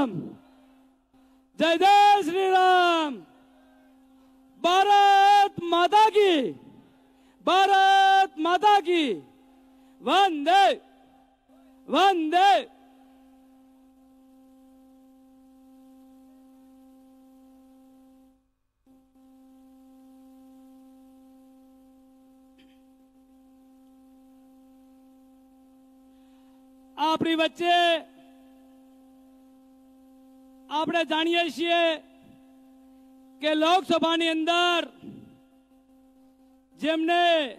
राम, जय जय श्री राम। भारत माता की, भारत माता की, वंदे वंदे। આપણી વચ્ચે આપણે જાણીએ છીએ કે લોકસભાની અંદર જેમને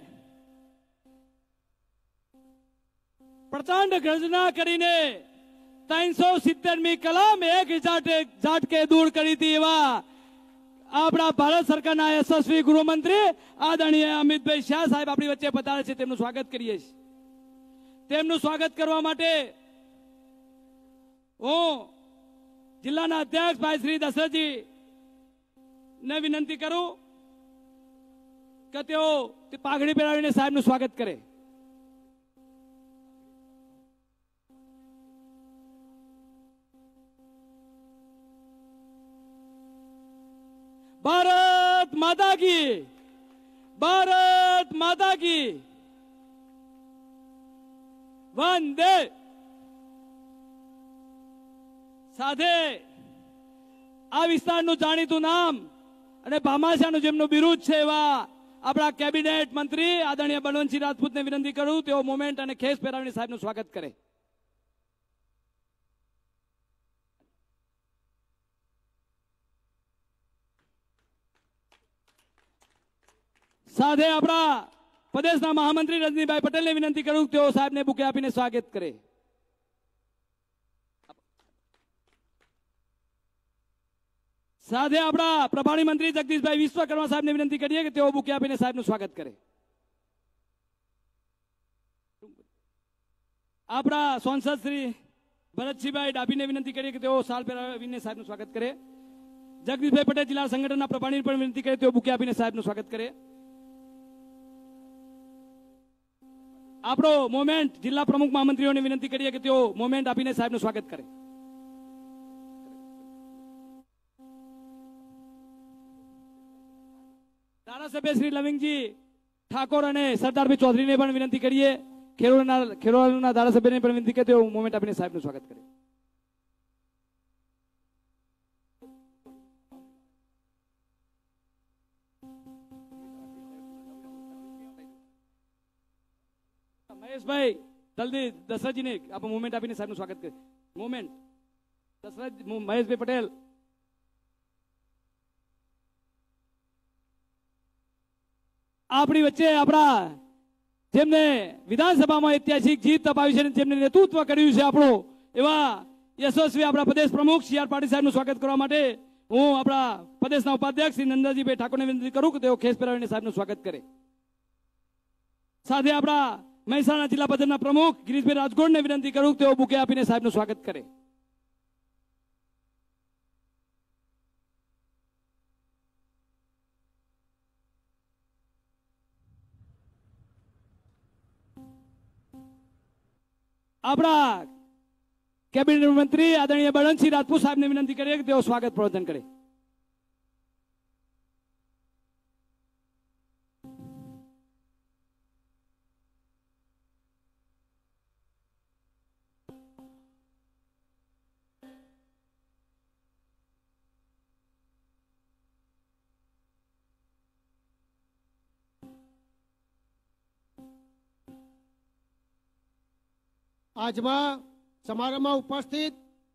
પ્રચંડ ગર્જના કરીને 370મી કલમ એક ઝાટકે દૂર કરી હતી એવા આપણા ભારત સરકારના યશસ્વી ગૃહમંત્રી આદરણીય અમિતભાઈ શાહ સાહેબ આપણી વચ્ચે પધારે છે, તેમનું સ્વાગત કરીએ છીએ। તેમનું સ્વાગત કરવા માટે હું જિલ્લાના અધ્યક્ષ ભાઈ શ્રી દશરથજી ને વિનંતી કરું કે તેઓ પાઘડી પહેરાવીને સાહેબનું સ્વાગત કરે। भारत माता की, भारत माता की, वंदे। સાથે આ વિસ્તારનું જાણીતું નામ અને ભામાશાનું જેમનું બિરુદ છે એવા આપણા કેબિનેટ મંત્રી આદરણીય બળવંતસિંહ રાજપૂતને વિનંતી કરું તેઓ મોમેન્ટ અને ખેસ પહેરાવીને સાહેબનું સ્વાગત કરે। સાથે આપણા પ્રદેશના મહામંત્રી રજનીભાઈ પટેલને વિનંતી કરું તેઓ સાહેબને બુકે આપીને સ્વાગત કરે। સાથે આપણા પ્રભારી મંત્રી જગદીશભાઈ વિશ્વકર્મા સાહેબને વિનંતી કરીએ કે તેઓ બુકે આપીને સાહેબનું સ્વાગત કરે। આપણા સાંસદ શ્રી ભરતસિંહભાઈ ડાભીને વિનંતી કરીએ કે તેઓ શાલ પહેરાવીને સાહેબનું સ્વાગત કરે। જગદીશભાઈ પટેલ જિલ્લા સંગઠનના પ્રભારીને પણ વિનંતી કરીએ તેઓ બુકે આપીને સાહેબનું સ્વાગત કરે। આપણો મોમેન્ટ જિલ્લા પ્રમુખ મહામંત્રીઓને વિનંતી કરીએ કે તેઓ મોમેન્ટ આપીને સાહેબનું સ્વાગત કરે। ધારાસભ્ય શ્રી લવિંગજી ઠાકોર અને સરદારભાઈ ચૌધરીને પણ વિનંતી કરીએ, ખેરોળના ધારાસભ્યને પણ વિનંતી કરીએ તેઓ મોમેન્ટ આપીને સાહેબનું સ્વાગત કરે। મહેશભાઈ જલ્દી દશરથજીને આપણે મોમેન્ટ આપીને સાહેબનું સ્વાગત કરીએ। મોમેન્ટ દશરથ મહેશભાઈ પટેલ। આપણી વચ્ચે આપણા જેમને વિધાનસભામાં ઐતિહાસિક જીત અપાવી છે, જેમને નેતૃત્વ કર્યું છે આપણો એવા યશસ્વી આપણા પ્રદેશ પ્રમુખ CR પાટીલ સાહેબનું સ્વાગત કરવા માટે હું આપણા પ્રદેશના ઉપાધ્યક્ષ શ્રી નંદાજીભાઈ ઠાકોરને વિનંતી કરું કે તેઓ ખેસ પહેરાવીને સાહેબનું સ્વાગત કરે। સાથે આપણા મહેસાણા જિલ્લા પંચાયતના પ્રમુખ ગિરીશભાઈ રાજગોરને વિનંતી કરું કે તેઓ બુકે આપીને સાહેબનું સ્વાગત કરે। આપણા કેબિનેટ મંત્રી આદરણીય બળવંતસિંહ રાજપૂત સાહેબને વિનંતી કરીએ કે તેઓ સ્વાગત પ્રવચન કરે। આજમાં સમારંભમાં ઉપસ્થિત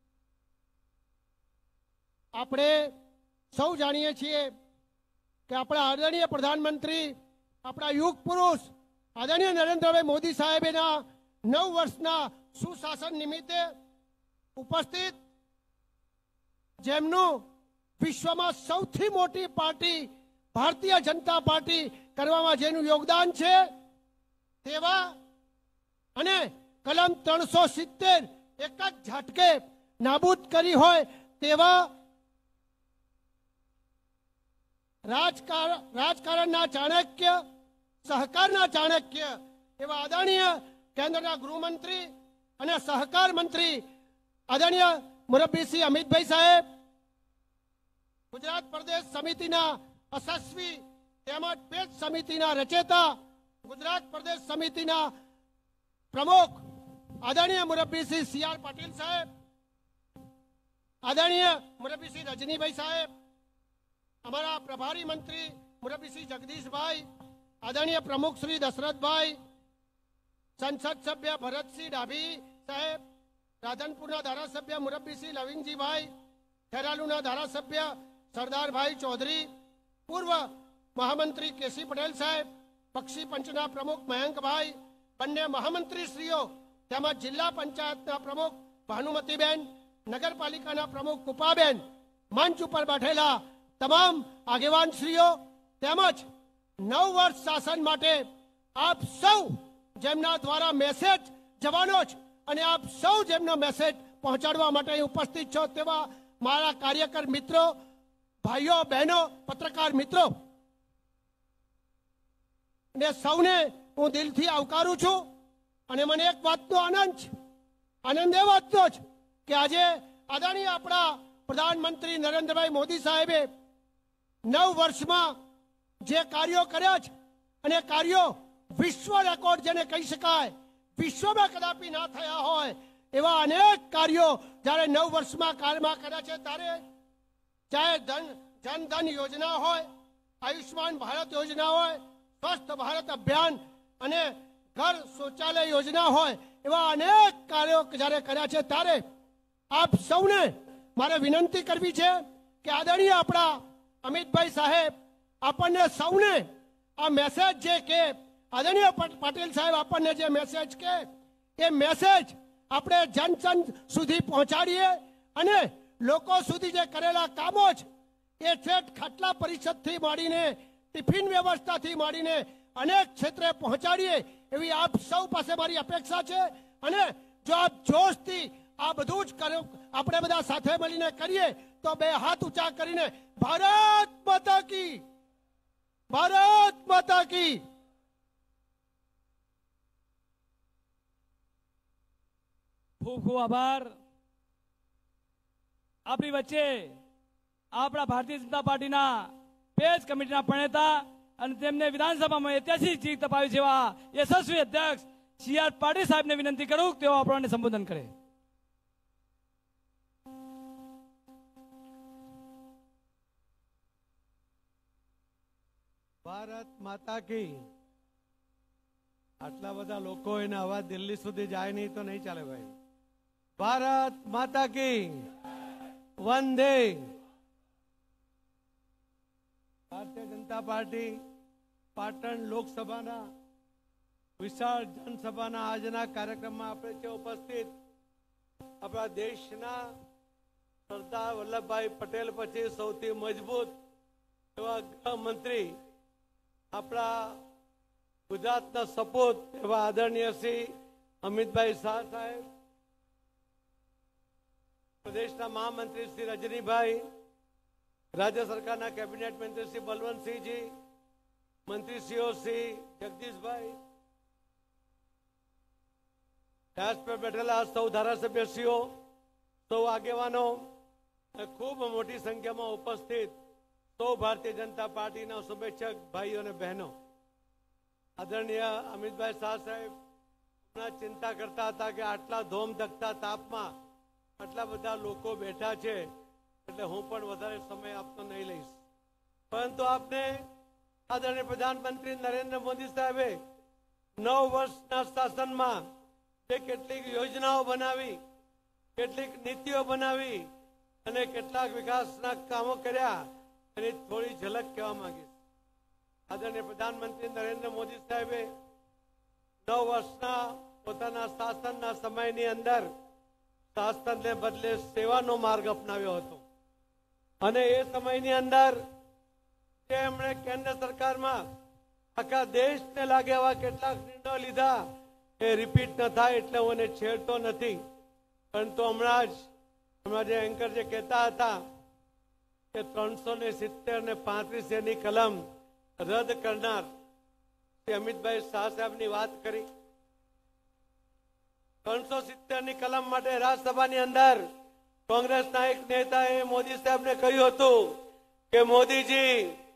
આપણે સૌ જાણીએ છીએ કે આપણા આદરણીય પ્રધાનમંત્રી, આપણા યુગ પુરુષ આદરણીય નરેન્દ્રભાઈ મોદી સાહેબના 9 વર્ષના સુશાસન નિમિત્તે ઉપસ્થિત જેમનું વિશ્વમાં સૌથી મોટી પાર્ટી ભારતીય જનતા પાર્ટી કરવામાં જેનું યોગદાન છે તેવા અને કલમ 370 એક જ ઝાટકે નાબૂદ કરી હોય તેવા રાજકારણના ચાણક્ય, સહકારના ચાણક્ય એવા આદરણીય કેન્દ્રના ગૃહમંત્રી અને સહકાર મંત્રી આદરણીય મુરબ્બી શ્રી અમિતભાઈ સાહેબ, ગુજરાત પ્રદેશ સમિતિના અસસ્વી તેમજ પેજ સમિતિના રચેતા, ગુજરાત પ્રદેશ સમિતિના પ્રમુખ આદરણીય મુરબ્બી શ્રી સી.આર. પાટીલ સાહેબ, આદરણીય મુરબ્બી શ્રી રજનીભાઈ સાહેબ, અમારા પ્રભારી મંત્રી મુરબ્બી શ્રી જગદીશભાઈ, આદરણીય પ્રમુખ શ્રી દશરથભાઈ, સંસદ સભ્ય ભરતસિંહ ડાભી સાહેબ, રાધનપુરના ધારાસભ્ય મુરબ્બી શ્રી લવિંગજીભાઈ, ખેરાલુના ધારાસભ્ય સરદારભાઈ ચૌધરી, પૂર્વ મહામંત્રી કેસી પટેલ સાહેબ, પક્ષી પંચના પ્રમુખ મયંકભાઈ, બંને મહામંત્રીશ્રીઓ તેમજ જિલ્લા પંચાયતના પ્રમુખ ભાનુમતીબેન, નગરપાલિકાના પ્રમુખ કૃપાબેન, મંચ ઉપર બેઠેલા તમામ આગેવાનશ્રીઓ તેમજ 9 વર્ષ શાસન માટે આપ સૌ જેમના દ્વારા મેસેજ જવાનો છે અને આપ સૌ જેમનો મેસેજ પહોંચાડવા માટે અહીં ઉપસ્થિત છો તેવા મારા કાર્યકર મિત્રો, ભાઈઓ બહેનો, પત્રકાર મિત્રો ને સૌને હું દિલથી આવકારું છું. અને મને એક વાતનો આનંદ છે, આનંદ એ વાતનો છે કે આજે આદરણીય આપણા પ્રધાનમંત્રી નરેન્દ્રભાઈ મોદી સાહેબે 9 વર્ષમાં જે કાર્યો કર્યા છે અને કાર્યો વિશ્વ રેકોર્ડ જેને કહી શકાય, વિશ્વમાં કદાપી ના થયા હોય એવા અનેક કાર્યો જ્યારે 9 વર્ષમાં કાળમાં કર્યા છે. ત્યારે ચાહે જનધન યોજના હોય, આયુષ્માન ભારત યોજના હોય, સ્વસ્થ ભારત અભિયાન અને ઘર શૌચાલય યોજના હોય, એવા અનેક કાર્યો જ્યારે કર્યા છે ત્યારે આપ સૌને મારે વિનંતી કરવી છે કે આદરણીય આપણા અમિતભાઈ સાહેબ આપણને સૌને આ મેસેજ જે કે આદરણીય પાટીલ સાહેબ આપણને જે મેસેજ કે એ મેસેજ આપણે જન સુધી પહોંચાડીએ અને લોકો સુધી જે કરેલા કામો છે એ ઠેઠ ખાટલા પરિષદથી માંડીને ટિફિન વ્યવસ્થાથી માંડીને અનેક ક્ષેત્રે પહોંચાડીએ એવી આપ સૌ પાસે મારી અપેક્ષા છે. અને જો આપ જોશથી આ બધું જ આપણે બધા સાથે મળીને કરીએ તો 2 હાથ ઊંચા કરીને ભારત માતા કી, ભારત માતા કી. ખૂબ ખૂબ આભાર. આપણી વચ્ચે આપણા ભારતીય જનતા પાર્ટીના પેજ કમિટીના પ્રણેતા અને તેમને વિધાનસભામાં ઐતિહાસિક જીત અપાવી છે એવા યશસ્વી અધ્યક્ષ સી.આર. પાટીલ સાહેબને વિનંતી કરું કે તેઓ આપણને સંબોધન કરે. ભારત માતા કી. આટલા બધા લોકો એને અવાજ દિલ્હી સુધી જાય નહીં તો નહીં ચાલે ભાઈ. ભારત માતા કી વંદે. ભારતીય જનતા પાર્ટી પાટણ લોકસભાના વિશાળ જનસભાના આજના કાર્યક્રમમાં આપણે છે ઉપસ્થિત આપણા દેશના સરદાર વલ્લભભાઈ પટેલ પછી સૌથી મજબૂત એવા ગૃહમંત્રી, આપણા ગુજરાતના સપૂત એવા આદરણીય શ્રી અમિતભાઈ શાહ સાહેબ, પ્રદેશના મહામંત્રી શ્રી રજનીભાઈ, રાજ્ય સરકારના કેબિનેટ મંત્રી શ્રી બલવંતસિંહજી, મંત્રીશ્રીઓ શ્રી જગદીશભાઈ, વ્યાસ પર બેઠેલા સૌ ધારાસભ્યશ્રીઓ, સૌ આગેવાનો, ખૂબ મોટી સંખ્યામાં ઉપસ્થિત સૌ ભારતીય જનતા પાર્ટીના શુભેચ્છક ભાઈઓ અને બહેનો. આદરણીય અમિતભાઈ શાહ સાહેબ ચિંતા કરતા હતા કે આટલા ધોમ ધકતા તાપમાં આટલા બધા લોકો બેઠા છે એટલે હું પણ વધારે સમય આપતો નહીં લઈશ. પરંતુ આપને આદરણીય પ્રધાનમંત્રી નરેન્દ્ર મોદી સાહેબે 9 વર્ષના શાસનમાં જે કેટલીક યોજનાઓ બનાવી, કેટલીક નીતિઓ બનાવી અને કેટલાક વિકાસના કામો કર્યા એની થોડી ઝલક કહેવા માંગીશ. આદરણીય પ્રધાનમંત્રી નરેન્દ્ર મોદી સાહેબે 9 વર્ષના પોતાના શાસનના સમયની અંદર શાસનને બદલે સેવાનો માર્ગ અપનાવ્યો હતો અને એ સમયની અંદર જે એમણે કેન્દ્ર સરકારમાં આખા દેશને લાગે એવા કેટલાક નિર્ણયો લીધા એ રિપીટ ન થાય એટલે હું એને છેડતો નથી. પરંતુ હમણાં જે એન્કર જે કહેતા હતા કે 370 ને 35 ની કલમ રદ કરનાર અમિતભાઈ શાહ સાહેબની વાત કરી. 370 ની કલમ માટે રાજ્યસભાની અંદર કોંગ્રેસના એક નેતાએ મોદી સાહેબને કહ્યું હતું કે મોદીજી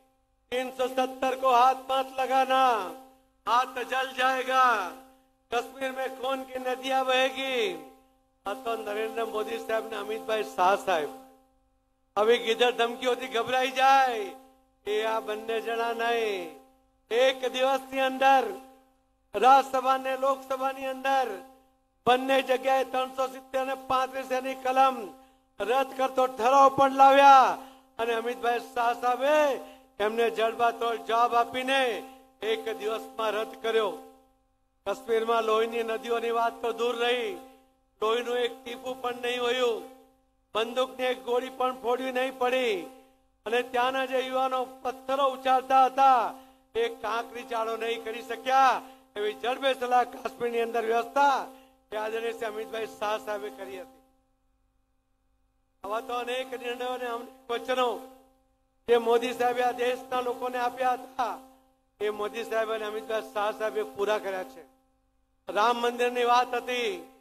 370 को हाथ मत लगाना, हाथ जल जाएगा, कश्मीर में खून की नदियां बहेगी। तो नरेंद्र मोदी साहब ने अमित भाई शाह साहेब अभी किधर धमकीओથી ગભરાઈ જાય એ આ બંને જણા નહીં, એક દિવસની અંદર રાજ્યસભા ને લોકસભાની અંદર બંને જગ્યાએ 370 અને 35 ની કલમ રદ કરતો ઠરાવ પણ લાવ્યા અને અમિતભાઈ શાહ સાહેબે એમને જડબાતોડ જવાબ આપીને એક દિવસમાં રદ કર્યો। કાશ્મીરમાં લોહીની નદીઓની વાત તો દૂર રહી, લોહીનું એક ટીપું પણ નહીં હોયું, બંદૂકની એક ગોળી પણ ફોડવી નહીં પડી અને ત્યાંના જે યુવાનો પથ્થરો ઉછાળતા હતા એ કાંકરી ચાળો નહીં કરી શક્યા। એવી જડબેસલા કાશ્મીરની અંદર વ્યવસ્થા એ આદરણીય શ્રી અમિતભાઈ શાહ સાહેબે કરી હતી। આવા તો અનેક નિર્ણયો અને વચનો જે મોદી સાહેબે આ દેશના લોકોને આપ્યા હતા એ મોદી સાહેબ અને અમિતભાઈ શાહ સાહેબે પૂરા કર્યા છે। રામ મંદિરની વાત હતી,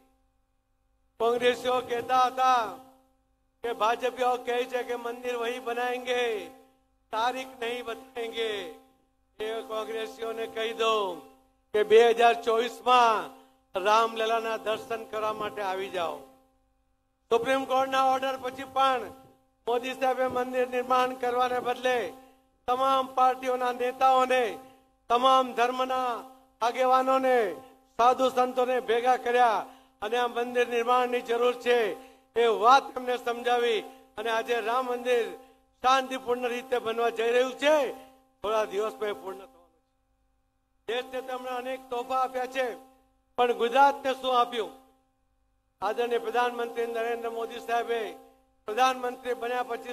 કોંગ્રેસીઓ કહેતા હતા કે ભાજપીઓ કહે છે કે મંદિર વही बनाएंगे, तारीख नहीं बताएंगे। ये કોંગ્રેસીઓને કહી દો કે 2024 માં રામલલાના દર્શન કરવા માટે આવી જાઓ। સુપ્રીમ કોર્ટના ઓર્ડર પછી પણ મોદી સાહેબે મંદિર નિર્માણ કરવાને બદલે તમામ પાર્ટીઓના નેતાઓને, તમામ ધર્મના આગેવાનોને, સાધુ સંતોને ભેગા કર્યા અને આ મંદિર નિર્માણની જરૂર છે એ વાત એમને સમજાવી અને આજે રામ મંદિર શાંતિપૂર્ણ રીતે બનવા જઈ રહ્યું છે। થોડા દિવસમાં પૂર્ણ થવાનું છે। દેશને તેમણે અનેક તોહફા આપ્યા છે પણ ગુજરાતને શું આપ્યું? આદરણીય પ્રધાનમંત્રી નરેન્દ્ર મોદી સાહેબે પ્રધાનમંત્રી બન્યા પછી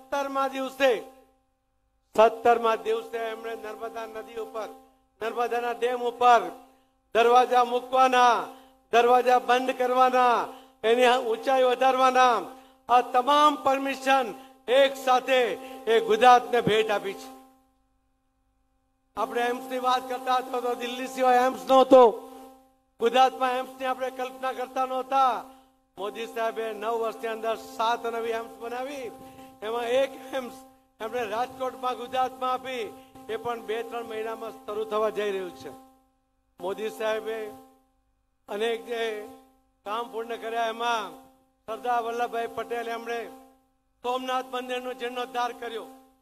17મા દિવસે એમણે નર્મદા નદી ઉપર, નર્મદાના ડેમ ઉપર દરવાજા મૂકવાના, દરવાજા બંધ કરવાના, એની ઊંચાઈ વધારવાના, આ તમામ પરમિશન એક સાથે એ ગુજરાતને ભેટ આપી છે। આપણે એમ્સની વાત કરતા હતા તો દિલ્હી સિવાય એમ્સ નહોતો, ગુજરાતમાં એમ્સની આપણે કલ્પના કરતા નહોતા। મોદી સાહેબે 9 વર્ષની અંદર 7 નવી એમ્સ બનાવી, એમાં એક એમ્સ એમણે રાજકોટમાં ગુજરાતમાં આપી, એ પણ 2-3 મહિનામાં શરૂ થવા જઈ રહ્યું છે। મોદી સાહેબે અનેક જે કામ પૂર્ણ કર્યા એમાં સરદાર વલ્લભભાઈ પટેલ એમણે સોમનાથ મંદિરનો જીર્ણોદ્ધાર કર્યો।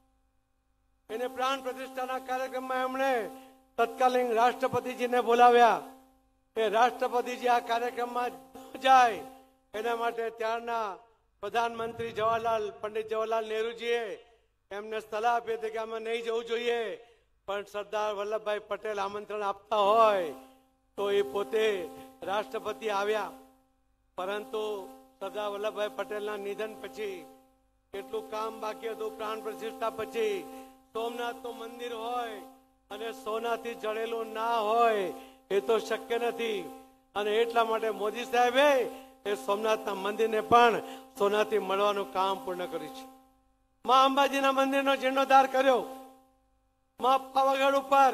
એને પ્રાણ પ્રતિષ્ઠાના કાર્યક્રમમાં એમણે તત્કાલીન રાષ્ટ્રપતિજીને બોલાવ્યા કે રાષ્ટ્રપતિજી આ કાર્યક્રમમાં જાય એના માટે ત્યારના પ્રધાનમંત્રી પંડિત જવાહરલાલ નહેરુજીએ એમને સલાહ આપી હતી કે આમાં નહીં જવું જોઈએ, પણ સરદાર વલ્લભભાઈ પટેલ આમંત્રણ આપતા હોય તો એ પોતે રાષ્ટ્રપતિ આવ્યા। પરંતુ સરદાર વલ્લભભાઈ પટેલના નિધન પછી કેટલું કામ બાકી હતું, પ્રાણ પ્રતિષ્ઠા પછી સોમનાથનું મંદિર હોય અને સોનાથી જડેલું ના હોય એ તો શક્ય નથી અને એટલા માટે મોદી સાહેબે એ સોમનાથના મંદિરને પણ સોનાથી મળવાનું કામ પૂર્ણ કર્યું છે। માં અંબાજીના મંદિરનો જીર્ણોદ્ધાર કર્યો। માં પાવાગઢ ઉપર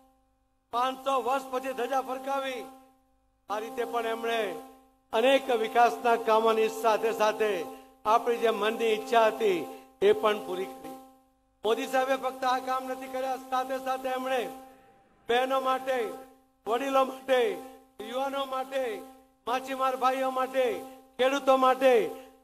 500 વર્ષ પછી ધજા ફરકાવી। આ રીતે પણ એમણે અનેક વિકાસના કામોની સાથે સાથે આપણી જે મનની ઈચ્છા હતી એ પણ પૂરી કરી। મોદી સાહેબે ફક્ત આ કામ નથી કર્યા, સાથે સાથે એમણે બહેનો માટે, વડીલો માટે, યુવાનો માટે, માછીમાર ભાઈઓ માટે, ખેડૂતો માટે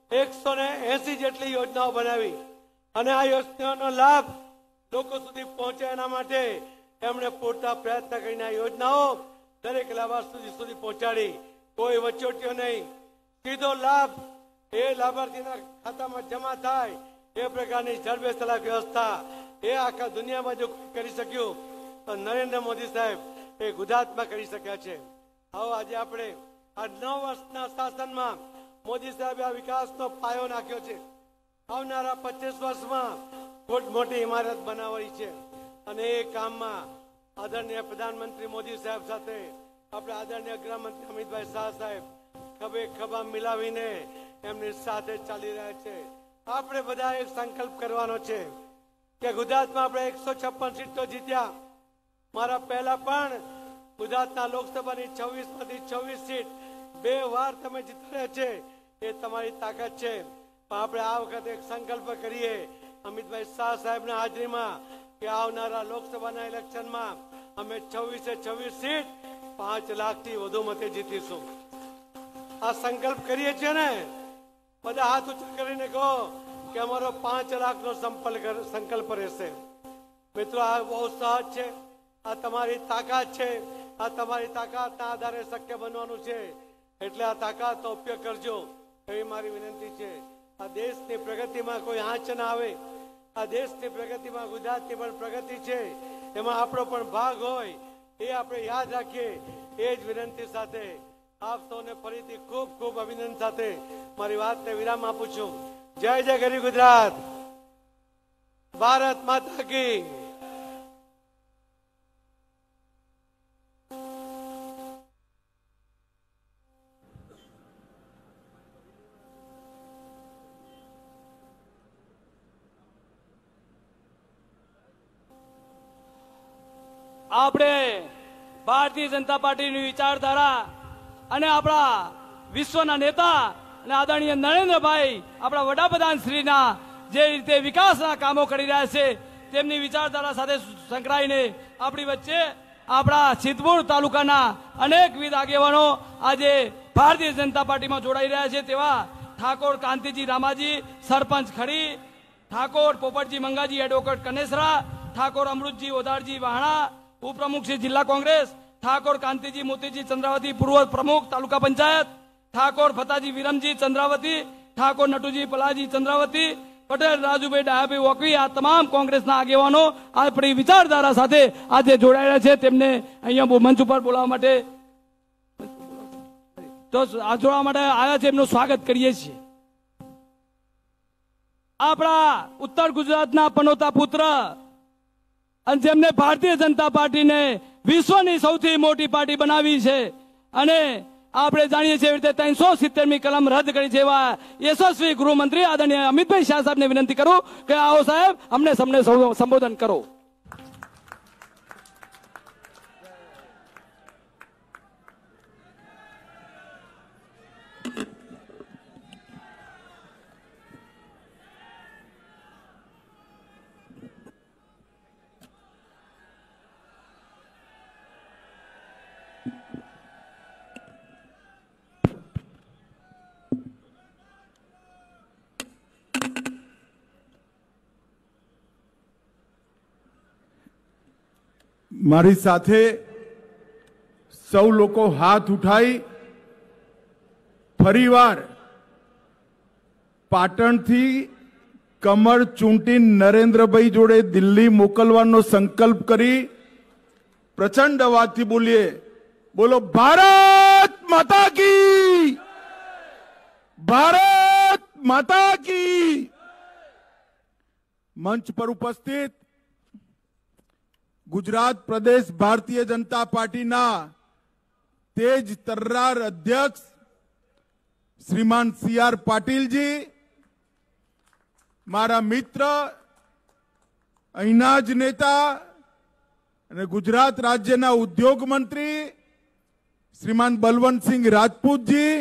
180 જેટલી યોજનાઓ બનાવી અને આ યોજનાઓનો લાભ લોકો સુધી પહોંચે એના માટે એમણે પૂરતા પ્રયત્ન કરીને આ યોજનાઓ દરેક લાભાર્થી સુધી પહોંચાડી। કોઈ વચોટિયો નહીં, સીધો લાભ એ લાભાર્થીના ખાતામાં જમા થાય એ પ્રકારની જડબેસલા વ્યવસ્થા એ આખા દુનિયામાં જો કરી શક્યું તો નરેન્દ્ર મોદી સાહેબ એ ગુજરાતમાં કરી શક્યા છે। હવે આજે આપણે આ 9 વર્ષના શાસનમાં મોદી સાહેબે આ વિકાસનો પાયો નાખ્યો છે। આવનારા 25 વર્ષમાં મોટી ઇમારત બનાવવાની છે અને એ કામમાં આદરણીય પ્રધાનમંત્રી મોદી સાહેબ સાથે આપણે આદરણીય ગૃહમંત્રી અમિતભાઈ શાહ સાહેબ ખભે ખભા મિલાવીને એમની સાથે ચાલી રહ્યા છે। આપણે બધા એક સંકલ્પ કરવાનો છે કે ગુજરાતમાં આપણે 156 સીટો જીત્યા। મારા પહેલા પણ ગુજરાતના લોકસભાની 26માંથી 26 સીટ 2 વાર તમે જીત્યા છે, એ તમારી તાકાત છે। આપણે આ વખતે એક સંકલ્પ કરીએ અમિતભાઈ શાહ સાહેબના હાજરીમાં કે આવનારા લોકસભાના ઇલેક્શનમાં અમે 26 સીટ 5 લાખથી વધુ મતે જીતીશું. આ સંકલ્પ કરીએ છીએ ને, બધા હાથ ઊંચા કરીને કહો કે અમારો 5 લાખનો સંકલ્પ રહેશે. મિત્રો, આ બહુ સહજ છે. આ તમારી તાકાત છે. આ તમારી તાકાતના આધારે શક્ય બનવાનું છે. એટલે આ તાકાતનો ઉપયોગ કરજો એવી મારી વિનંતી છે. આ દેશની પ્રગતિમાં કોઈ આંચ ના આવે. આ દેશની પ્રગતિમાં ગુજરાતની પણ પ્રગતિ છે, એમાં આપણો પણ ભાગ હોય એ આપણે યાદ રાખીએ. એ જ વિનંતી સાથે આપ સૌને ફરીથી ખૂબ ખૂબ અભિનંદન સાથે મારી વાતને વિરામ આપું છું. જય જય ગરી ગુજરાત. ભારત માતા કી. આપણે ભારતીય જનતા પાર્ટીની વિચારધારા અને આપણા વિશ્વના નેતા અને આદરણીય નરેન્દ્રભાઈ આપણા વડાપ્રધાન શ્રીના જે રીતે વિકાસના કામો કરી રહ્યા છે તેમની વિચારધારા સાથે સંકળાઈને આપણી વચ્ચે આપણા સિદ્ધપુર તાલુકાના અનેકવિધ આગેવાનો આજે ભારતીય જનતા પાર્ટીમાં જોડાઈ રહ્યા છે. તેવા ઠાકોર કાંતિજી રામાજી, સરપંચ ખડી, ઠાકોર પોપટજી મંગાજી, એડવોકેટ કનેસરા, ઠાકોર અમૃતજી ઓદારજી વાહણા, ઉપપ્રમુખ શ્રી જિલ્લા કોંગ્રેસ, ઠાકોર કાંતિજી મોતીજી ચંદ્રાવતી, પૂર્વ પ્રમુખ તાલુકા પંચાયત, ઠાકોર ફતાજી વિરમજી ચંદ્રાવતી, ઠાકોર નટુજી પલાજી ચંદ્રાવતી, પટેલ રાજુભાઈ ડાયાભાઈ વોકવી, આ તમામ કોંગ્રેસના આગેવાનો આપણી વિચારધારા સાથે આજે જોડાયેલા છે. તેમને અહીંયા મંચ ઉપર બોલાવવા માટે જોડવા માટે આવ્યા છે. એમનું સ્વાગત કરીએ છીએ. આપણા ઉત્તર ગુજરાતના પનોતા પુત્ર અને જેમને ભારતીય જનતા પાર્ટીને વિશ્વની સૌથી મોટી પાર્ટી બનાવી છે અને આપણે જાણીએ છીએ રીતે 370મી કલમ રદ કરી છે એવા યશસ્વી ગૃહમંત્રી આદરણીય અમિતભાઈ શાહ સાહેબને વિનંતી કરું કે આવો સાહેબ અમને સૌને સંબોધન કરો. મારી સાથે સૌ લોકો હાથ ઉઠાઈ ફરીવાર પાટણથી કમર ચૂંટી નરેન્દ્રભાઈ જોડે દિલ્હી મોકલવાનો સંકલ્પ કરી પ્રચંડ અવાજથી બોલીએ. બોલો ભારત માતા કી, ભારત માતા કી. મંચ પર ઉપસ્થિત ગુજરાત પ્રદેશ ભારતીય જનતા પાર્ટીના તેજ તર્રાર અધ્યક્ષ શ્રીમાન સી.આર. પાટીલજી, મારા મિત્ર, અહીંના જ નેતા અને ગુજરાત રાજ્યના ઉદ્યોગ મંત્રી શ્રીમાન બલવંતસિંહ રાજપૂતજી,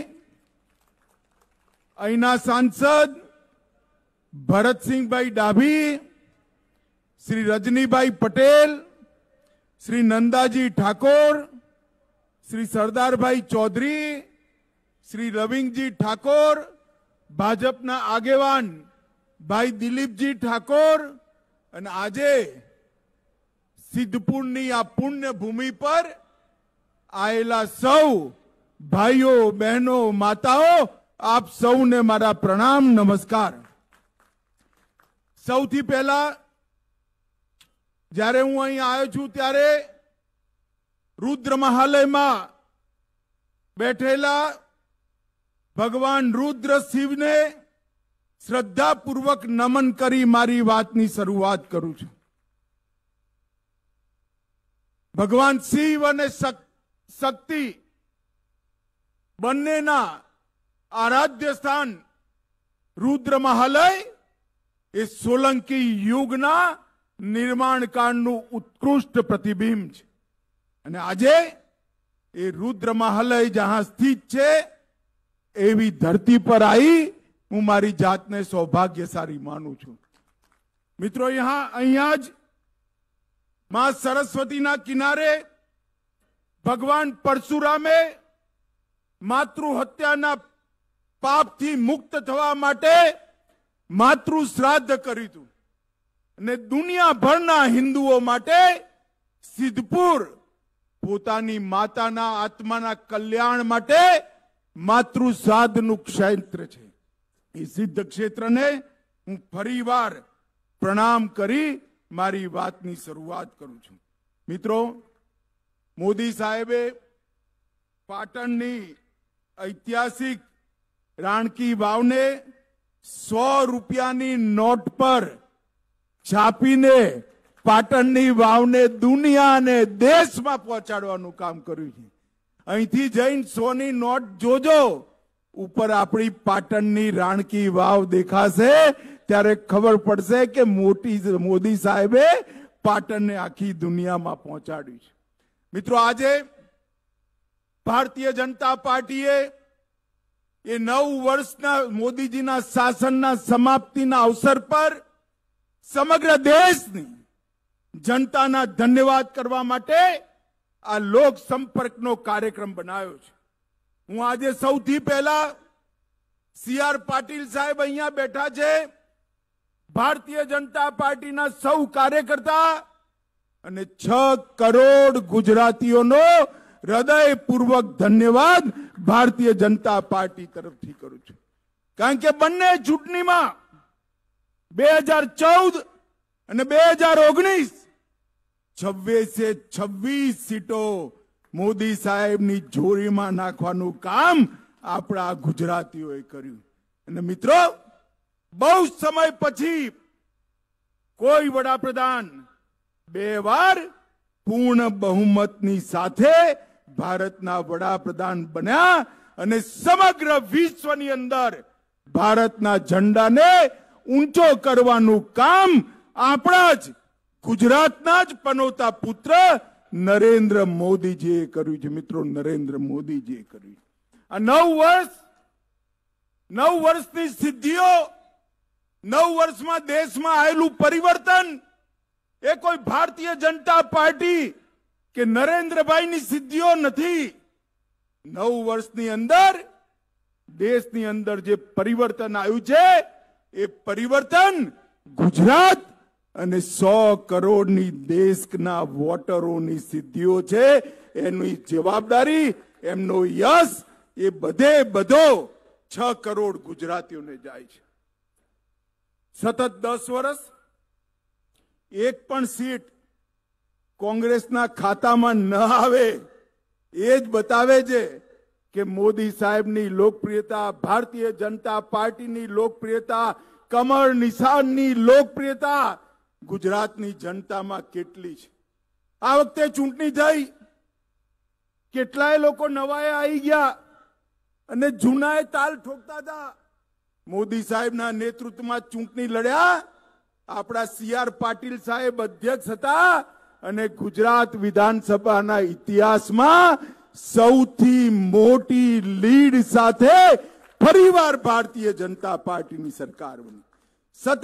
અહીંના સાંસદ ભરતસિંહભાઈ ડાભી, શ્રી રજનીભાઈ પટેલ, શ્રી નંદાજી ઠાકોર, શ્રી સરદારભાઈ ચૌધરી, શ્રી રવિંગજી ઠાકોર, ભાજપના આગેવાન ભાઈ દિલીપજી ઠાકોર અને આજે સિદ્ધપુરની આ પુણ્ય ભૂમિ પર આયેલા સૌ ભાઈઓ, બહેનો, માતાઓ, આપ સૌને મારા પ્રણામ, નમસ્કાર. સૌથી પહેલા જ્યારે હું અહીં આવ્યો છું ત્યારે રુદ્ર મહાલયમાં બેઠેલા ભગવાન રુદ્ર શિવને શ્રદ્ધાપૂર્વક નમન કરી મારી વાતની શરૂઆત કરું છું. ભગવાન શિવ અને શક્તિ બંનેના આરાધ્ય સ્થાન રુદ્ર મહાલય એ સોલંકી યુગના નિર્માણકાળનું ઉત્કૃષ્ટ પ્રતિબિંબ છે અને આજે એ રુદ્ર મહાલય જ્યાં સ્થિત છે એવી ધરતી પર આવી હું મારી જાતને સૌભાગ્યશાળી માનું છું. મિત્રો, અહીંયા જ માં સરસ્વતીના કિનારે ભગવાન પરશુરામે માતૃ હત્યાના પાપથી મુક્ત થવા માટે માતૃ શ્રાદ્ધ કર્યું હતું અને દુનિયાભરના હિન્દુઓ માટે સિદ્ધપુર પોતાની માતાના આત્માના કલ્યાણ માટે માતૃ શ્રાદ્ધનું ક્ષેત્ર છે. એ સિદ્ધ ક્ષેત્રને હું ફરીવાર પ્રણામ કરી મારી વાતની શરૂઆત કરું છું. મિત્રો, મોદી સાહેબે પાટણની ઐતિહાસિક રાણકી વાવને 100 રૂપિયાની નોટ પર છાપીને પાટણની વાવને દુનિયા અને દેશમાં પહોંચાડવાનું કામ કર્યું છે. અહીંથી જઈને 100ની નોટ જોજો, ઉપર આપણી પાટણની રાણકી વાવ દેખાશે ત્યારે ખબર પડશે કે મોદી સાહેબે પાટણને આખી દુનિયામાં પહોંચાડ્યું છે. મિત્રો, આજે ભારતીય જનતા પાર્ટીએ એ 9 વર્ષના મોદીજીના શાસનના સમાપ્તિના અવસર પર સમગ્ર દેશની જનતાના ધન્યવાદ કરવા માટે આ લોક સંપર્કનો કાર્યક્રમ બનાવ્યો છે. હું આજે સૌથી પહેલા CR પાટીલ સાહેબ અહીંયા બેઠા છે, ભારતીય જનતા પાર્ટીના સૌ કાર્યકર્તા અને 6 કરોડ ગુજરાતીઓનો હૃદયપૂર્વક ધન્યવાદ ભારતીય જનતા પાર્ટી તરફથી કરું છું. કારણ કે બંને ચૂંટણીમાં 2014 અને 2019 26 સીટો મોદી સાહેબની જોડીમાં નાખવાનું કામ આપણા ગુજરાતીઓએ કર્યું. અને મિત્રો, બહુ સમય પછી કોઈ વડાપ્રધાન 2 વાર પૂર્ણ બહુમતની સાથે ભારતના વડાપ્રધાન બન્યા અને સમગ્ર વિશ્વની અંદર ભારતના ઝંડાને ઊંચો કરવાનું કામ આપણા જ ગુજરાતના જ પનોતા પુત્ર નરેન્દ્ર મોદીજીએ કર્યું છે. મિત્રો, નરેન્દ્ર મોદીજીએ કર્યું. આ 9 વર્ષની સિદ્ધિઓ, 9 વર્ષમાં દેશમાં આવેલું પરિવર્તન એ કોઈ ભારતીય જનતા પાર્ટી કે નરેન્દ્રભાઈની સિદ્ધિઓ નથી. 9 વર્ષની અંદર દેશની અંદર જે પરિવર્તન આવ્યું છે એ પરિવર્તન ગુજરાત અને 100 કરોડની દેશના વોટરોની સિદ્ધિઓ છે. એની જવાબદારી, એમનો યશ એ બધો 6 કરોડ ગુજરાતીઓને જાય છે. સતત 10 વર્ષ એક પણ સીટ કોંગ્રેસના ખાતામાં ન આવે એ જ બતાવે છે કે મોદી સાહેબની લોકપ્રિયતા, ભારતીય જનતા પાર્ટીની લોકપ્રિયતા, કમળ નિશાનની લોકપ્રિયતા ગુજરાતની જનતામાં કેટલી છે. આ વખતે ચૂંટણી થઈ, કેટલાય લોકો નવાએ આવી ગયા અને જૂનાએ તાલ ઠોકતા હતા. મોદી સાહેબના નેતૃત્વમાં ચૂંટણી લડ્યા. આપણા CR પાટીલ સાહેબ અધ્યક્ષ હતા અને ગુજરાત વિધાનસભાના ઇતિહાસમાં સૌથી મોટી લીડ સાથે ફરીવાર ભારતીય જનતા પાર્ટીની સરકાર બની. સતત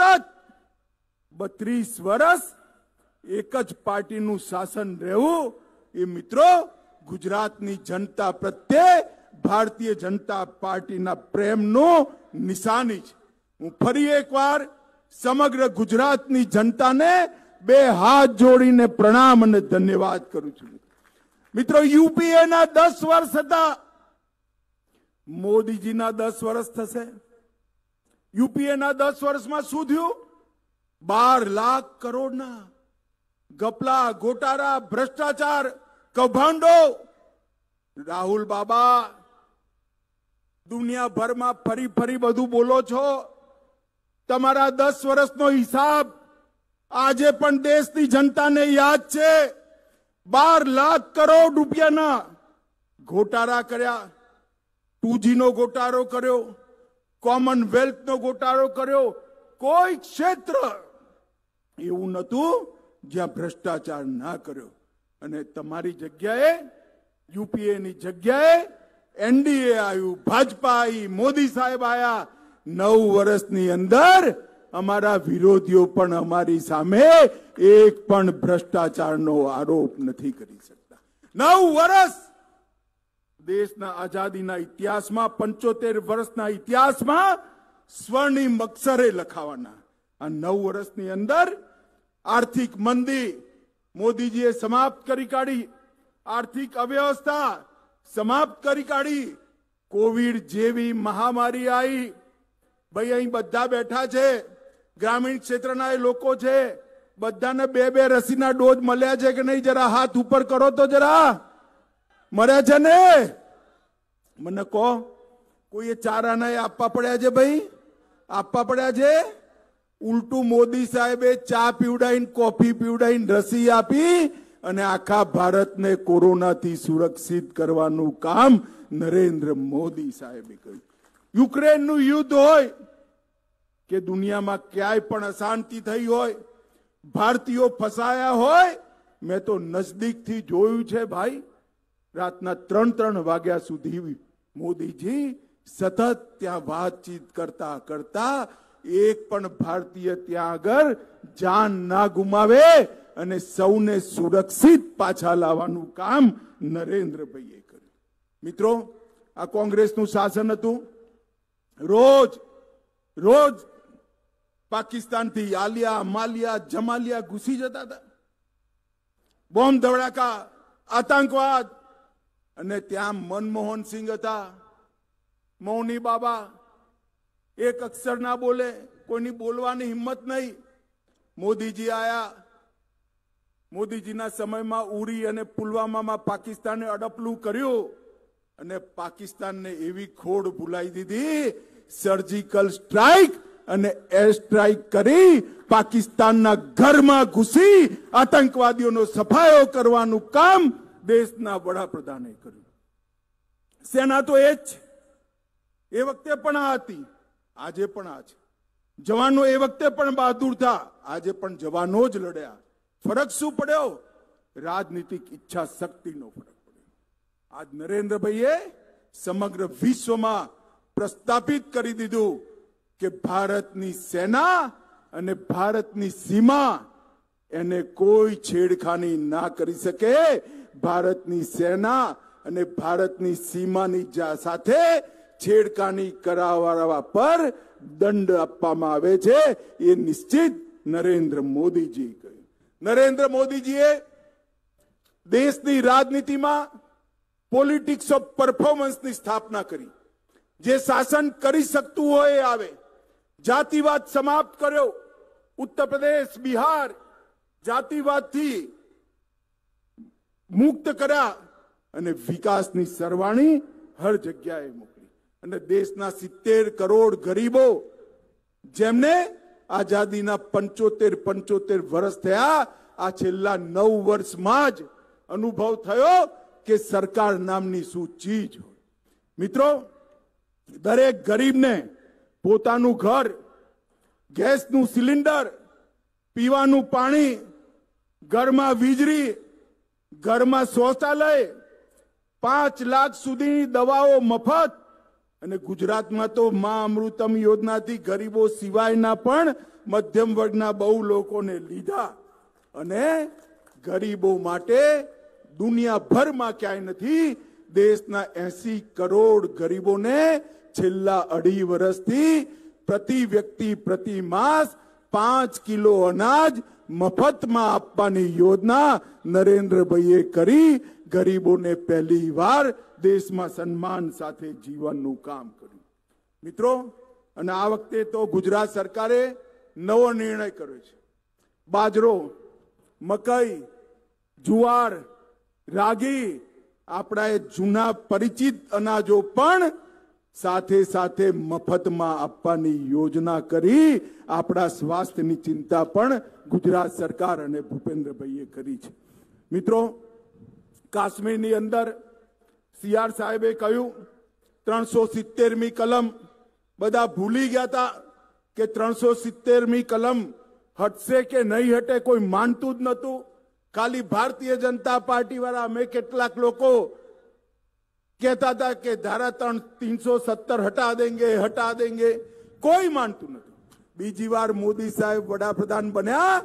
32 વર્ષ એક જ પાર્ટીનું શાસન રહેવું એ મિત્રો ગુજરાતની જનતા પ્રત્યે ભારતીય જનતા પાર્ટીના પ્રેમનું નિશાની છે. હું ફરી એકવાર સમગ્ર ગુજરાતની જનતાને 2 હાથ જોડીને પ્રણામ અને ધન્યવાદ કરું છું. મિત્રો, યુપીએના 10 વર્ષ હતા, મોદીજીના 10 વર્ષ થશે. યુપીએના 10 વર્ષમાં શું થયું? 12 લાખ કરોડના ગપલા, ગોટાળા, ભ્રષ્ટાચાર, કૌભાંડો. રાહુલ બાબા, દુનિયાભરમાં ફરી બધું બોલો છો. તમારા 10 વર્ષનો હિસાબ આજે પણ દેશની જનતાને યાદ છે. 12 લાખ કરોડ રૂપિયાના ગોટાળા કર્યા. 2G નો ગોટાળો કર્યો, કોમનવેલ્થનો ગોટાળો કર્યો. કોઈ ક્ષેત્ર એવું નહોતું જ્યાં ભ્રષ્ટાચાર ના કર્યો. અને તમારી જગ્યાએ, યુપીએની જગ્યાએ NDA આવ્યું, ભાજપા આવી, મોદી સાહેબ આવ્યા. 9 વર્ષની અંદર અમારા વિરોધીઓ પણ અમારી સામે એક પણ ભ્રષ્ટાચારનો આરોપ નથી કરી શકતા. 9 વર્ષ દેશના આઝાદીના ઇતિહાસમાં, 75 વર્ષના ઇતિહાસમાં સ્વર્ણિમ અક્ષરે લખાવાના. આ 9 વર્ષની અંદર આર્થિક મંદી મોદીજીએ સમાપ્ત કરી કાઢી, આર્થિક અવ્યવસ્થા સમાપ્ત કરી કાઢી, કોવિડ જેવી મહામારી આવી. ભાઈ અહીં બધા બેઠા છે, ગ્રામીણ ક્ષેત્રના એ લોકો છે, બધાને 2 રસીના ડોઝ મળ્યા છે કે નહીં? જરા હાથ ઉપર કરો તો જરા. મળ્યા છે ને? મને કહો, કોઈએ 4 આના આપવા પડ્યા છે? ભાઈ આપવા પડ્યા છે? ઉલટું મોદી સાહેબે ચા પીવડાઈને, કોફી પીવડાઈને રસી આપી અને આખા ભારતને કોરોનાથી સુરક્ષિત કરવાનું કામ નરેન્દ્ર મોદી સાહેબે કર્યું. યુક્રેનનું યુદ્ધ હોય કે દુનિયામાં ક્યાંય પણ અશાંતિ થઈ હોય, ભારતીયો ફસાયા હોય, મેં તો નજદીકથી જોયું છે ભાઈ. રાતના 3 વાગ્યા સુધી મોદીજી સતત ત્યાં વાતચીત કરતા કરતા એક પણ ભારતીય ત્યાં આગળ જાન ના ગુમાવે અને સૌને સુરક્ષિત પાછા લાવવાનું કામ નરેન્દ્રભાઈએ કર્યું. મિત્રો, આ કોંગ્રેસનું શાસન હતું. રોજ રોજ પાકિસ્તાનથી આલિયા, માલિયા, જમાલિયા ઘૂસી જતા હતા. બોમ્બ ધડાકા, આતંકવાદ. અને ત્યાં મનમોહન સિંહ હતા, મૌની બાબા, એક અક્ષર ના બોલે, કોઈની બોલવાની હિંમત નહીં. મોદીજી આયા. મોદીજીના સમયમાં ઉરી અને પુલવામામાં પાકિસ્તાને અડપલું કર્યું અને પાકિસ્તાનને એવી ખોડ ભૂલાઈ દીધી, સર્જિકલ સ્ટ્રાઇક અને એર સ્ટ્રાઇક કરી પાકિસ્તાનના ઘરમાં ઘૂસી આતંકવાદીઓનો સફાયો કરવાનું કામ દેશના વડાપ્રધાને કર્યું. સેના તો એ જ છે. એ વખતે પણ આ હતી, આજે પણ આ છે. જવાનો એ વખતે પણ બહાદુર થા, આજે પણ જવાનો જ લડ્યા. ફરક શું પડ્યો? રાજનીતિક ઈચ્છા શક્તિનો ફરક પડ્યો. આજ નરેન્દ્રભાઈએ સમગ્ર વિશ્વમાં પ્રસ્થાપિત કરી દીધું કે ભારતની સેના અને ભારતની સીમા એને કોઈ છેડખાની ના કરી શકે. ભારતની સેના અને ભારતની સીમાની સાથે છેડખાની કરાવવા પર દંડ આપવામાં આવે છે. એ નિશ્ચિત નરેન્દ્ર મોદીજી કહ્યું. નરેન્દ્ર મોદીજીએ દેશની રાજનીતિમાં પોલિટિક્સ ઓફ પરફોર્મન્સની સ્થાપના કરી. જે શાસન કરી શકતું હોય એ આવે. જાતિવાદ સમાપ્ત કર્યો. ઉત્તર પ્રદેશ, બિહાર જાતિવાદથી મુક્ત કર્યા અને વિકાસની સરવાણી હર જગ્યાએ મોકલી. અને દેશના 70 કરોડ ગરીબો જેમને આઝાદીના 75 વર્ષ થયા, આ છેલ્લા 9 વર્ષમાં જ અનુભવ થયો કે સરકાર નામની શું ચીજ હોય. મિત્રો, દરેક ગરીબને પોતાનું ઘર, ગેસનું સિલિન્ડર, પીવાનું પાણી, ઘરમાં વીજળી, ઘરમાં શૌચાલય, 5 લાખ સુધીની દવાઓ મફત. અને ગુજરાતમાં તો મા અમૃતમ યોજનાથી ગરીબો સિવાયના પણ મધ્યમ વર્ગના બહુ લોકોને લીધા. અને ગરીબો માટે દુનિયાભરમાં ક્યાંય નથી. દેશના 80 કરોડ ગરીબોને છેલ્લા 2.5 વર્ષથી પ્રતિ વ્યક્તિ પ્રતિ માસ 5 કિલો અનાજ મફતમાં આપવાની યોજના નરેન્દ્રભાઈએ કરી. ગરીબોને પહેલી વાર દેશમાં સન્માન સાથે જીવનનું કામ કર્યું. મિત્રો, અને આ વખતે તો ગુજરાત સરકારે નવો નિર્ણય કર્યો છે. બાજરો, મકાઈ, જુવાર, રાગી, આપણા એ જૂના પરિચિત અનાજો પણ સાથે સાથે મફતમાં આપવાની યોજના કરી. આપણા સ્વાસ્થ્યની ચિંતા પણ ગુજરાત સરકાર અને ભૂપેન્દ્રભાઈએ કરી છે. મિત્રો, કાશ્મીરની અંદર સીઆર સાહેબે કહ્યું 370મી કલમ. બધા ભૂલી ગયા હતા કે 370મી કલમ હટશે કે નહીં હટે કોઈ માનતું જ નહોતું. ખાલી ભારતીય જનતા પાર્ટી વાળા અમે કેટલાક લોકો કહેતા હતા કે ધારા 370 હટા દેંગે. કોઈ માનતું નતું. બીજી વાર મોદી સાહેબ વડાપ્રધાન બન્યા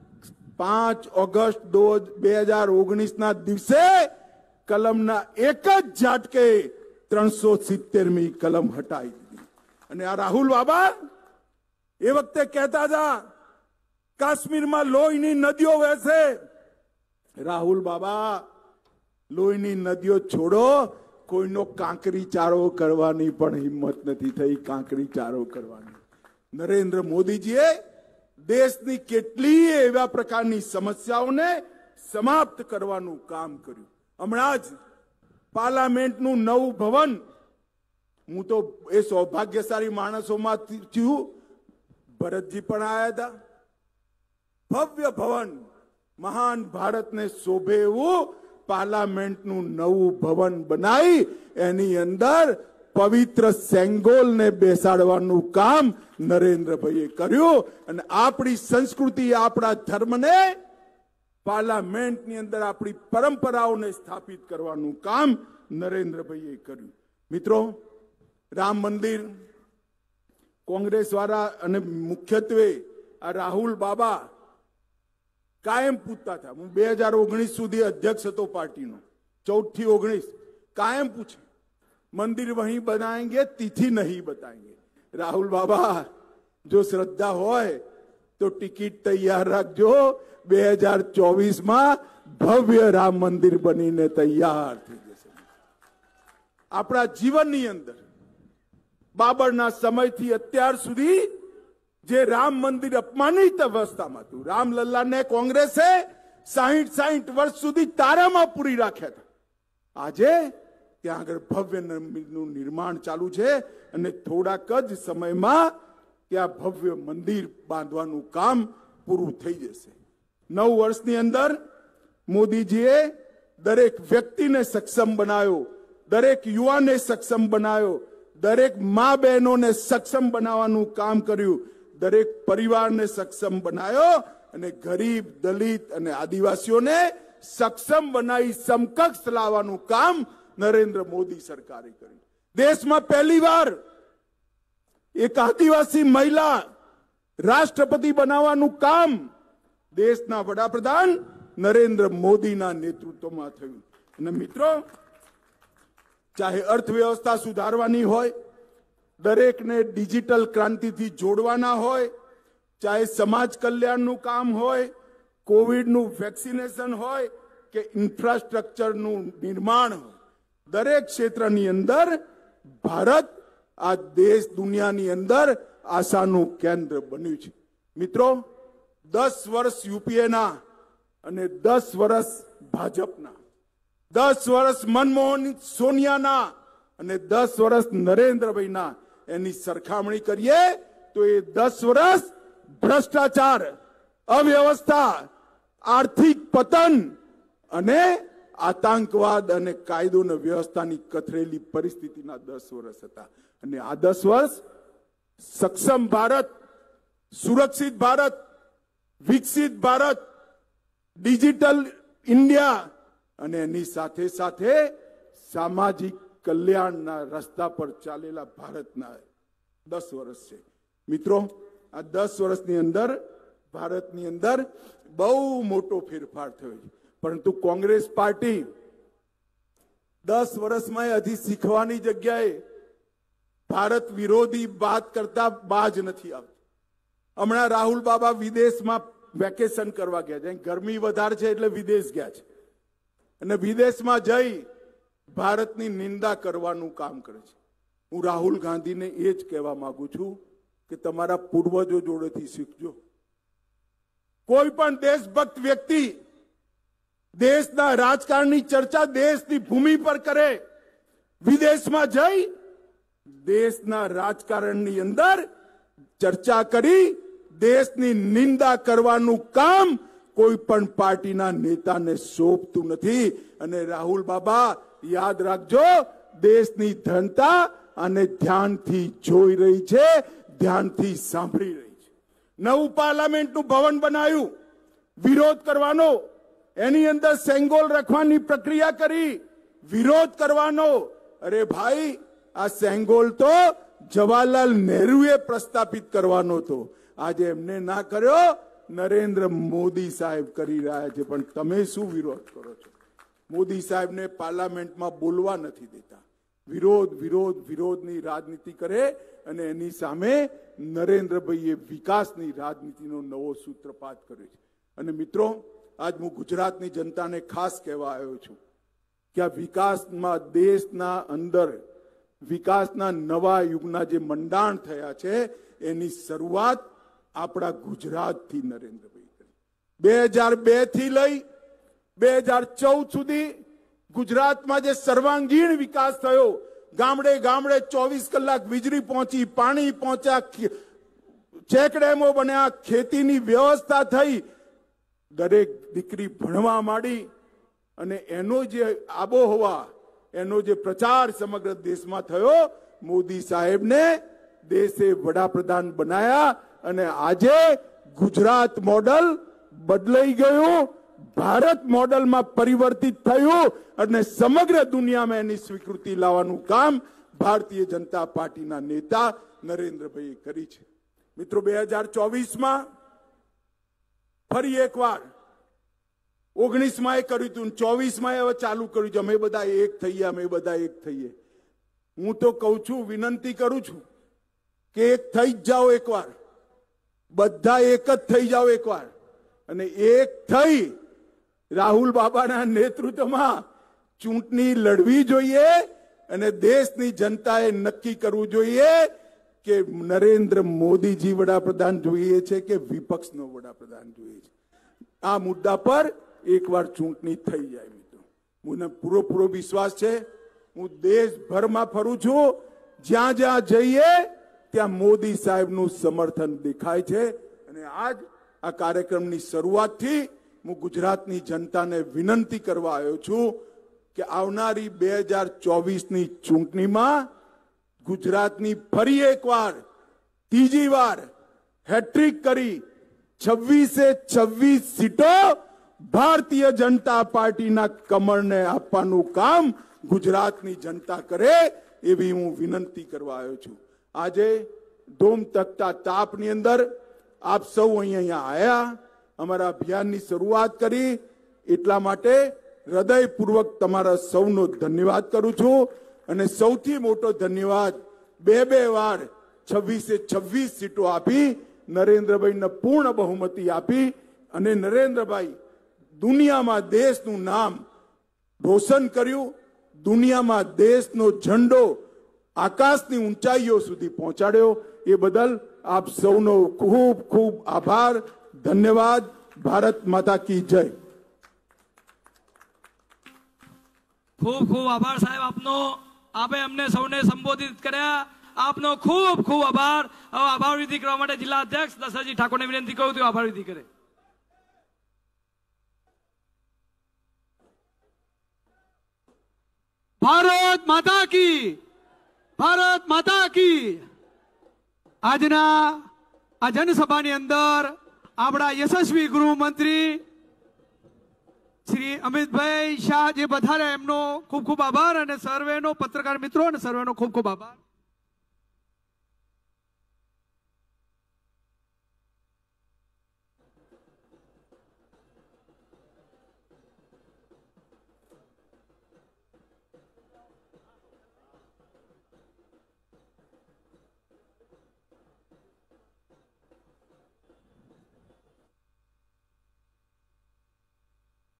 5 ઓગસ્ટ 2019 ના દિવસે કલમના એક જ ઝાટકે 370મી કલમ હટાવી દીધી. અને આ રાહુલ બાબા એ વખતે કહેતા હતા કાશ્મીરમાં લોહીની નદીઓ વહેશે. રાહુલ બાબા લોહીની નદીઓ છોડો, કોઈનો કાંકરી ચારો કરવાની પણ હિંમત નથી થઈ. કાંકરી ચારો કરવાની નરેન્દ્ર મોદીજીએ દેશની કેટલી એવા પ્રકારની સમસ્યાઓને સમાપ્ત કરવાનું કામ કર્યું. હમણાં જ પાર્લામેન્ટનું નવું ભવન, હું તો એ સૌભાગ્યશાળી માણસોમાંથી છું, ભરતજી પણ આવ્યા હતા. ભવ્ય ભવન, મહાન ભારતને શોભે એવું પાર્લામેન્ટનું નવું ભવન બનાવી એની અંદર પવિત્ર સેંગોલને બેસાડવાનું કામ નરેન્દ્રભાઈએ કર્યું. અને આપણી સંસ્કૃતિ, આપણા ધર્મને પાર્લામેન્ટની અંદર આપણી પરંપરાઓને સ્થાપિત કરવાનું કામ નરેન્દ્રભાઈએ કર્યું. મિત્રો, રામ મંદિર કોંગ્રેસ વાળા અને મુખ્યત્વે આ રાહુલ બાબા કાયમ પૂછતા હતા. હું 2019 સુધી અધ્યક્ષ હતો પાર્ટીનો, 14 થી 19 કાયમ પૂછે મંदिर वहीं बनाएंगे, तिथि नहीं बताएंगे. राहुल बाबा, जो श्रद्धा होय तो टिकट तैयार रखजो. 2024 में भव्य राम मंदिर बनीने तैयार थी जैसे. अपना जीवन नी अंदर बाबरना समय थी अत्यार सुधी जे राम मंदिर अपमानित अवस्था में थी. रामलल्ला ने कांग्रेसे 60 वर्ष सुधी तारा में पूरी राख्या था. आजे ત્યાં આગળ ભવ્ય મંદિરનું નિર્માણ ચાલુ છે અને થોડાક જ સમયમાં ત્યાં ભવ્ય મંદિર બાંધવાનું કામ પૂરું થઈ જશે. 9 વર્ષની અંદર મોદીજીએ દરેક વ્યક્તિને સક્ષમ બનાવ્યો, દરેક યુવાને સક્ષમ બનાવ્યો, દરેક મા બહેનોને સક્ષમ બનાવવાનું કામ કર્યું, દરેક પરિવારને સક્ષમ બનાવ્યો અને ગરીબ, દલિત અને આદિવાસીઓને સક્ષમ બનાવી સમકક્ષ લાવવાનું કામ નરેન્દ્ર મોદી સરકારે કર્યું. દેશમાં પહેલી વાર એક આદિવાસી મહિલા રાષ્ટ્રપતિ બનાવવાનું કામ દેશના વડાપ્રધાન નરેન્દ્ર મોદીના નેતૃત્વમાં થયું. અને મિત્રો, ચાહે અર્થવ્યવસ્થા સુધારવાની હોય, દરેકને ડિજિટલ ક્રાંતિથી જોડવાના હોય, ચાહે સમાજ કલ્યાણનું કામ હોય, કોવિડનું વેક્સિનેશન હોય કે ઇન્ફ્રાસ્ટ્રક્ચરનું નિર્માણ હોય, દરેક ક્ષેત્રની અંદર ભારત આ દેશ દુનિયાની અંદર આશાનું કેન્દ્ર બન્યું છે. મિત્રો, 10 વર્ષ યુપીએના અને 10 વર્ષ ભાજપના, 10 વર્ષ મનમોહન સોનિયાના અને 10 વર્ષ નરેન્દ્રભાઈના એની સરખામણી કરીએ તો એ 10 વર્ષ ભ્રષ્ટાચાર, અવ્યવસ્થા, આર્થિક પતન અને આતંકવાદ અને કાયદો અને વ્યવસ્થાની કથરેલી પરિસ્થિતિના 10 વર્ષ હતા. અને આ 10 વર્ષ સક્ષમ ભારત, સુરક્ષિત ભારત, વિકસિત ભારત, ડિજિટલ ઇન્ડિયા અને એની સાથે સાથે સામાજિક કલ્યાણના રસ્તા પર ચાલેલા ભારતના 10 વર્ષ છે. મિત્રો, આ 10 વર્ષની અંદર ભારતની અંદર બહુ મોટો ફેરફાર થયો છે. પરંતુ કોંગ્રેસ પાર્ટી 10 વર્ષમાં હજી શીખવાની જગ્યાએ ભારત વિરોધી વાત કરતા બાજ નથી આવતી. હમણાં રાહુલ બાબા વિદેશમાં વેકેશન કરવા ગયા છે. ગરમી વધારે છે એટલે વિદેશ ગયા છે અને વિદેશમાં જઈ ભારતની નિંદા કરવાનું કામ કરે છે. હું રાહુલ ગાંધીને એ જ કહેવા માંગુ છું કે તમારા પૂર્વજો જોડેથી શીખજો. કોઈ પણ દેશભક્ત વ્યક્તિ દેશના રાજકારણની ચર્ચા દેશની ભૂમિ પર કરે, વિદેશમાં જઈ દેશના રાજકારણની અંદર ચર્ચા કરી દેશની નિંદા કરવાનું કામ કોઈ પણ પાર્ટીના નેતાને સોંપતું નથી. અને રાહુલ બાબા, યાદ રાખજો, દેશની જનતા અને ધ્યાનથી જોઈ રહી છે, ધ્યાનથી સાંભળી રહી છે. નવું પાર્લામેન્ટનું ભવન બનાવ્યું, વિરોધ કરવાનો, એની અંદર સેંગોલ રાખવાની પ્રક્રિયા કરી, વિરોધ કરવાનો. અરે ભાઈ, આ સેંગોલ તો જવાહરલાલ નહેરુએ પ્રસ્થાપિત કરવાનો હતો, આજે એમને ના કર્યો, નરેન્દ્ર મોદી સાહેબ કરી રહ્યા છે. પણ તમે શું વિરોધ કરો છો? મોદી સાહેબને પાર્લામેન્ટમાં બોલવા નથી દેતા. વિરોધ વિરોધ વિરોધની રાજનીતિ કરે અને એની સામે નરેન્દ્રભાઈએ વિકાસની રાજનીતિનો નવો સૂત્રપાત કર્યો છે. અને મિત્રો, આજ હું ગુજરાતની જનતાને ખાસ કહેવા આવ્યો છું કે આ વિકાસમાં દેશના અંદર વિકાસના નવા યુગના જે મંડાણ થયા છે એની શરૂઆત આપણા ગુજરાતથી નરેન્દ્રભાઈ કરી. 2002 થી લઈ 2014 સુધી ગુજરાતમાં જે સર્વાંગીણ વિકાસ થયો, ગામડે ગામડે 24 કલાક વીજળી પહોંચી, પાણી પહોંચ્યા, ચેકડેમો બન્યા, ખેતીની વ્યવસ્થા થઈ, દરેક દીકરી ભણવા માંડી અને એનો જે આબોહવા, એનો જે પ્રચાર સમગ્ર દેશમાં થયો, મોદી સાહેબને દેશે વડાપ્રધાન બનાયા અને આજે ગુજરાત મોડલ બદલાઈ ગયું, ભારત મોડલમાં પરિવર્તિત થયું અને સમગ્ર દુનિયામાં એની સ્વીકૃતિ લાવવાનું કામ ભારતીય જનતા પાર્ટીના નેતા નરેન્દ્રભાઈએ કરી છે. મિત્રો, 2024માં ફરી એકવાર 19માં એ કર્યું હતું, 24માં હવે ચાલુ કર્યું છે. અમે બધા એક થઈએ, અમે બધા એક થઈએ. હું તો કહું છું, વિનંતી કરું છું કે એક થઈ જ જાઓ એકવાર, બધા એક જ થઈ જાઓ એકવાર અને એક થઈ રાહુલ બાબાના નેતૃત્વમાં ચૂંટણી લડવી જોઈએ અને દેશની જનતાએ નક્કી કરવું જોઈએ કે નરેન્દ્ર મોદીજી વડાપ્રધાન જોઈએ છે કે વિપક્ષનો વડાપ્રધાન જોઈએ છે. આ મુદ્દા પર એકવાર ચૂંટણી થઈ જાય. મિત્રો, મને પૂરો વિશ્વાસ છે. હું દેશભરમાં ફરું છું, જ્યાં જ્યાં જઈએ ત્યાં મોદી સાહેબનું સમર્થન દેખાય છે અને આજ આ કાર્યક્રમની શરૂઆતથી હું ગુજરાતની જનતાને વિનંતી કરવા આવ્યો છું કે આવનારી 2024ની ચૂંટણીમાં ગુજરાતની ફરી એકવાર, ત્રીજી વાર હેટ્રિક કરી 26 સીટો ભારતીય જનતા પાર્ટીના કમળને આપવાનું કામ ગુજરાતની જનતા કરે એવી હું વિનંતી કરવા આવ્યો છું. આજે ધૂમ તકતા તાપની અંદર આપ સૌ અહીંયા આવ્યા, અમારા અભિયાનની શરૂઆત કરી, એટલા માટે હૃદયપૂર્વક તમારા સૌનો ધન્યવાદ કરું છું. અને સૌથી મોટો ધન્યવાદ 2 વાર 26 સીટો આપી નરેન્દ્રભાઈને પૂર્ણ બહુમતી આપી અને નરેન્દ્રભાઈ દુનિયામાં દેશનું નામ રોશન કર્યું, દુનિયામાં દેશનો ઝંડો આકાશની ઊંચાઈઓ સુધી પહોંચાડ્યો. એ બદલ આપ સૌનો ખૂબ ખૂબ આભાર, ધન્યવાદ. ભારત માતા કી જય. ખૂબ ખૂબ આભાર સાહેબ આપનો. આપે અમને સૌને સંબોધિત કર્યા, આપનો ખૂબ ખૂબ આભાર. હવે આભાર વિધિ કરવા માટે જિલ્લા અધ્યક્ષ દશરથજી ઠાકોરને વિનંતી કરું છું આભાર વિધિ કરે. ભારત માતા કી, ભારત માતા કી. આજના આ જનસભાની અંદર આપણા યશસ્વી ગૃહમંત્રી શ્રી અમિતભાઈ શાહ જે પધાર્યા, એમનો ખૂબ ખૂબ આભાર અને સર્વેનો, પત્રકાર મિત્રો અને સર્વેનો ખૂબ ખૂબ આભાર.